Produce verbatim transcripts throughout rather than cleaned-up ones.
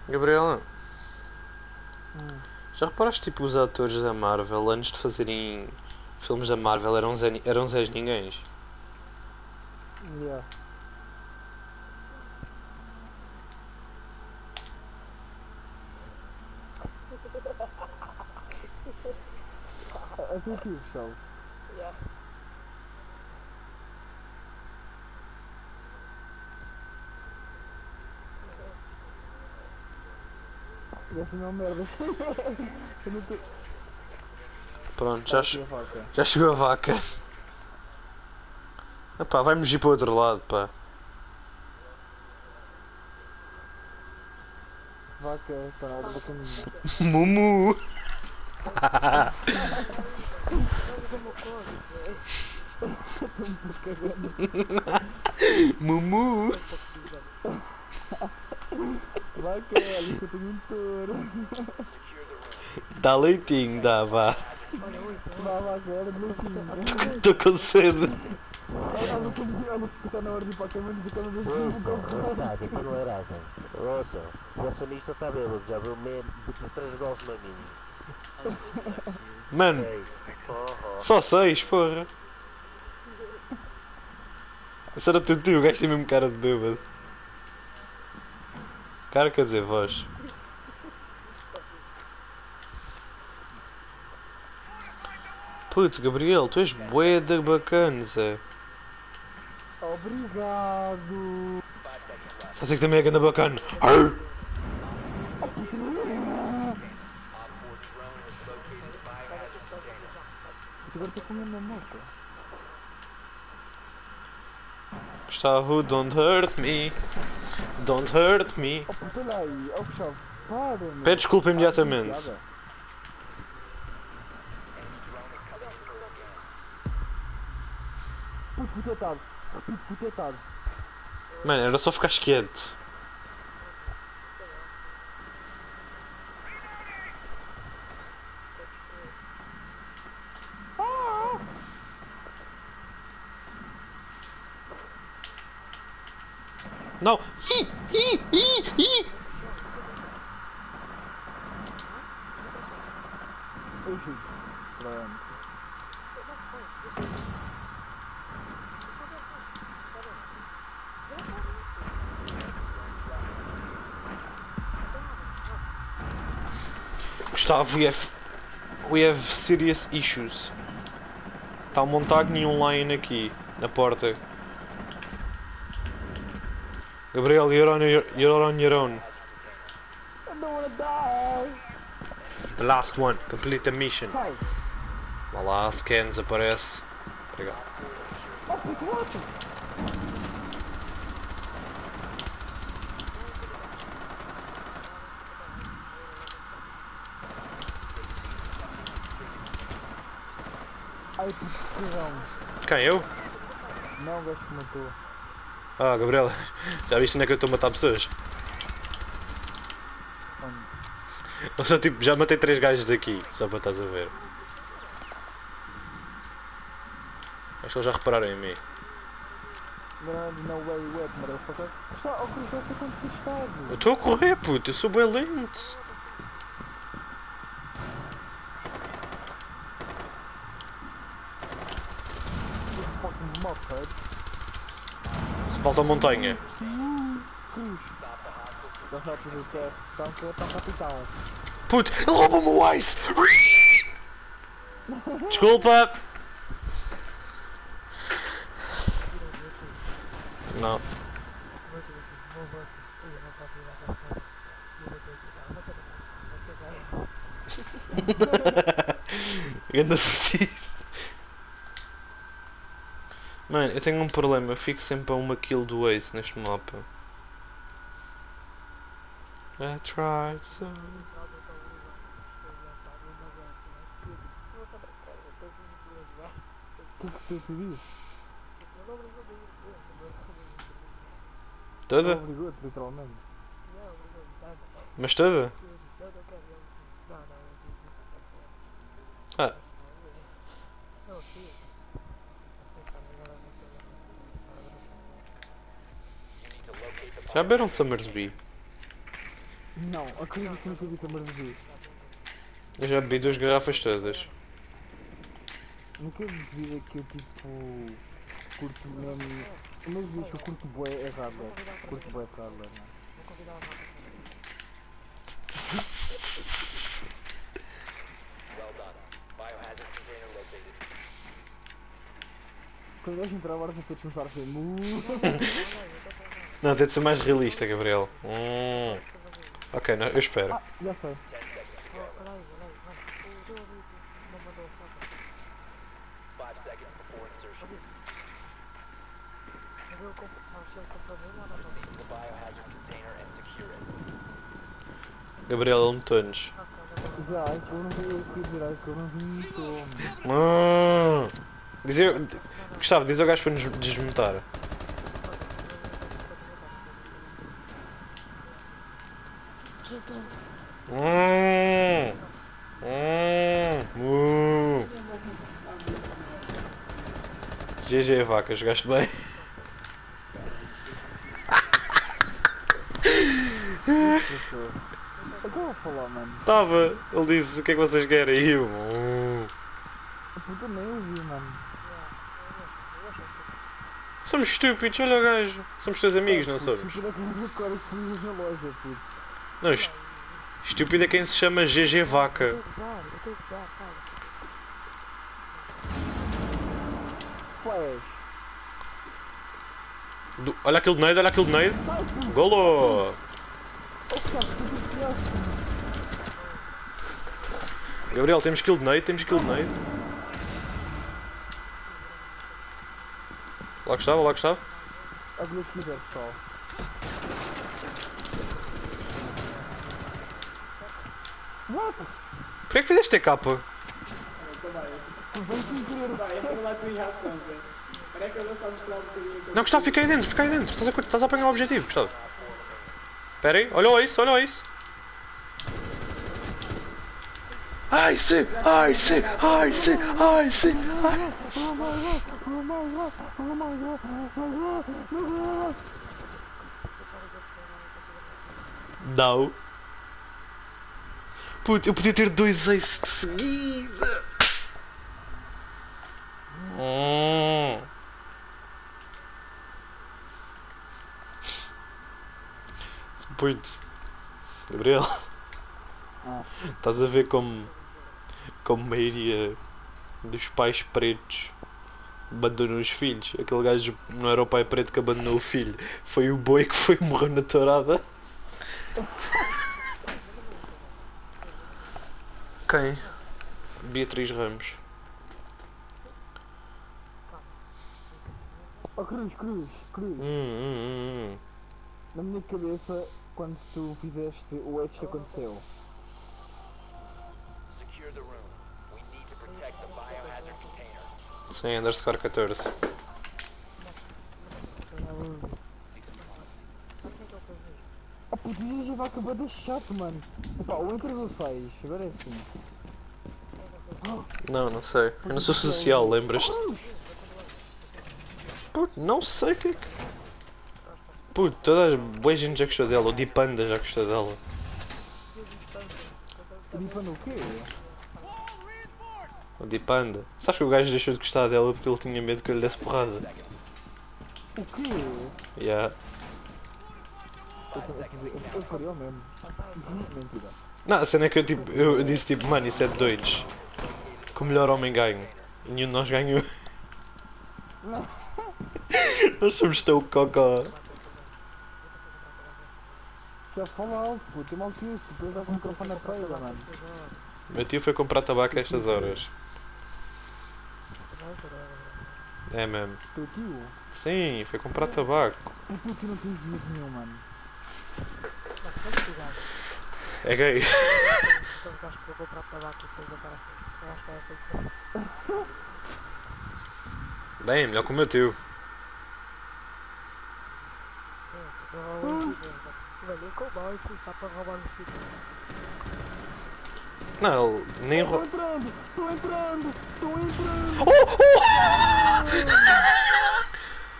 Gabriela, Hum. já reparaste tipo os atores da Marvel antes de fazerem filmes da Marvel eram Zé, eram Zés Ninguéns? Yeah. É tu tio, pessoal. Yeah. E essa não é uma merda. Eu não tô... Pronto, já, Olha che- aqui a vaca. já chegou a vaca. Epá, vai-me ir para o outro lado, pá. Vaca está na hora do caminho. Mumu! Vamos ao meu código, velho. Estou-me por cagando. Mumu! É um pouco bizarro. Vaca, olha que eu tenho um touro. Dá leitinho, dá, vá. Olha, ouça, Vá, ouça. vaca, era de leitinho. Estou com sede. Olha como olha que está na hora de ir para a cama e ficamos assim um Ouçam, bocado. Anastácia, que não era assim. Ouçam, o acionista está bêbado, já viu mesmo de três gols na minha. Mano, Ei, porra. só seis, porra. Esse era tudo tio, o gajo tem mesmo cara de bêbado. Cara quer dizer voz. Putz, Gabriel, tu és bué de bacana, Zé. Obrigado. Só sei que também é ganda bacana. Arr! Agora estou comendo uma moca. Gustavo, don't hurt me. Don't hurt me. Oh, puta, olha aí. Oh, Gustavo, para, meu. Pede desculpa Ah, imediatamente. piada. Puto, fui tentado. Puto, fui tentado. Mano, era só ficar quieto. Não! Ih, ih, ih, ih. Eu chute. Pronto. Gustavo, we have, we have serious issues. Está um montagne e um lion aqui, na porta. Gabriel, you're on your, you're on your own. I don't wanna die. The last one, complete the mission. Sai. Vá lá, scan desaparece. Obrigado. Oh, puto, what? Ai, puto, que cagão. Quem, eu? Não, o gajo que matou. Ah, Gabriel, já viste onde é que eu estou a matar pessoas? Onde? Eu só, tipo, já matei três gajos daqui, só para estás a ver. Acho que eles já repararam em mim. Grande, no way, wet, motherfucker. Está, oh, Cruz, você quanto que Eu estás? estou a correr, puto, eu sou bem lento. You fucking muffhead. Falta a montanha. Cruz. Das notas do teste, estão que é para capitão. Puto, ele roubou-me o ice! Desculpa! Não. Ganda suicídio. Mano, eu tenho um problema, eu fico sempre a uma kill do ace neste mapa. I tried so. O que é que tu diz? Toda? Obrigou-te, literalmente. Mas toda? Ah, já beberam de Summersby? Não, acredito que nunca vi também bebi. Eu já bebi duas garrafas todas. Nunca vi bebida que eu tipo. Curto mesmo. Mas diz que eu curto bué é Radler. Curto bué é Radler, não. Vou convidar o Rafa. Quando o gajo entrar agora vou todos começar a ser mu. Não, tem de ser mais realista, Gabriel. Hum. Ok, não, eu espero. Ah, já sei. Oh, olha aí, olha aí, mano. O teu amigo não mandou a foto. Mas eu compro, sabes se ele comprou mesmo ou não? Gabriel, ele metou-nos. Ah, quando Já, eu não sei o que dizer, que eu não vi como. Hum. Diz eu... Gustavo, diz ao gajo para nos desmontar. Hum. Hum. Hum. G G vaca, jogaste bem. O que eu vou falar, mano? Tava, ele disse o que é que vocês querem e eu. Hum. A puta nem ouvi, mano. Somos estúpidos, olha o gajo. Somos teus amigos, não somos? Se tiver que me agora que fui na loja, puto. Não, est- estúpido é quem se chama G G vaca. Eu estou a gozar, eu estou a gozar, calma. Flash. Do- olha aquele nade, olha aquele nade. Golo! Oh, cara, tu desviaste. Gabriel, temos kill de nade, temos kill de nade. Lá Gustavo, lá Gustavo. Havia que ver, pessoal. What? Porquê é que fizeste T K? Vem sem querer. Vai, entra lá a tua reação, Zé. Espera que eu vou só mostrar um bocadinho. Não, Gustavo, fica aí dentro, fica aí dentro. Estás a, estás a apanhar o objetivo, Gustavo. Espera aí, olha isso, olha isso. Ai sim, ai sim, ai sim, ai sim, ai. Oh my god, oh my god, oh my god, oh my god. Não. Puto, eu podia ter dois aces de seguida. Hum. Puto, Gabriel, Ah. estás a ver como, como a maioria dos pais pretos abandonam os filhos? Aquele gajo não era o pai preto que abandonou o filho, foi o boi que foi morrer na tourada. Quem? Beatriz Ramos. Oh, Cruz, Cruz, Cruz. Hum, hum, hum. Na minha cabeça, quando tu fizeste o X aconteceu. Sim, underscore catorze. Sabe quem é que eu fiz isto? Ah, puto, isso já vai acabar de chato, mano. Epá, o Entra do seis, agora é assim. Não, não sei. Eu não sou social, lembras-te? Puto, não sei o que é que. Puto, toda a boa gente já gostou dela, o Deep Panda já gostou dela. Limpando o quê? O Deep Panda. Sabes que o gajo deixou de gostar dela porque ele tinha medo que eu lhe desse porrada? O quê? Yeah. Eu, eu, eu, eu faria o mesmo. Mentira. Não, a cena é que eu, tipo, eu, eu disse tipo, mano, isso é de doidos. Que o melhor homem ganha. E nenhum de nós ganhou. Nós somos tão cocó. Já fala alto, puto, tem mal que isso, depois dá com o microfone na praia, mano. Meu tio foi comprar tabaco a estas horas. É mesmo. Teu tio? Sim, foi comprar tabaco. O teu tio não tem dinheiro nenhum, mano. É gay. Então o gajo que vou comprar tabaco e depois aparece. Eu acho que é essa. Bem, melhor que o meu tio. Velho, com mal isso está para roubar o filho. Não, ele nem Tô ro... entrando, tô entrando, tô entrando. Oh,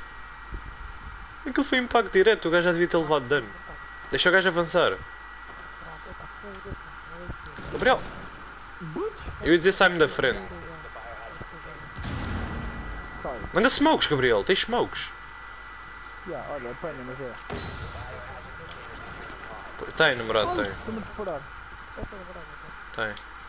oh! Aquilo foi impacto direto, o gajo já devia ter levado dano. Deixa o gajo avançar. Gabriel, eu ia dizer sai-me da frente. Sai. Manda smokes, Gabriel, tens smokes. Yeah, olha, apanha, mas é. Tem, namorado, tem. Estou-me a disparar. Tem.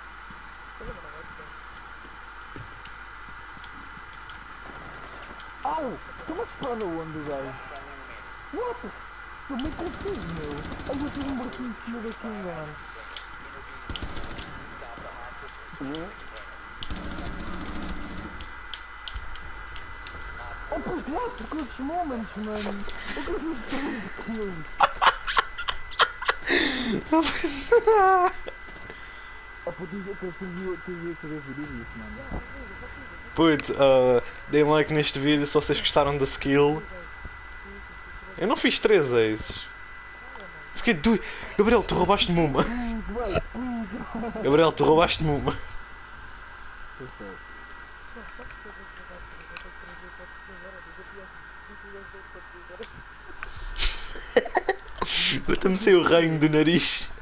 Au! Estou-me a disparar aonde, gajo? What? Estou meio confuso, meu. Ai, eu tive um buraquinho de cima daqui, mano. Oh, puto, what? Good moments, mano. Eu quero me estar Oh, puto, isso é que eu devia querer ver isso, mano. Puto, uh, deem like neste vídeo se vocês gostaram da skill. Eu não fiz três aces. Fiquei doido. Gabriel, tu roubaste-me uma. Please, wait, please. Gabriel, tu roubaste-me uma. Bota-me sem o reino do nariz.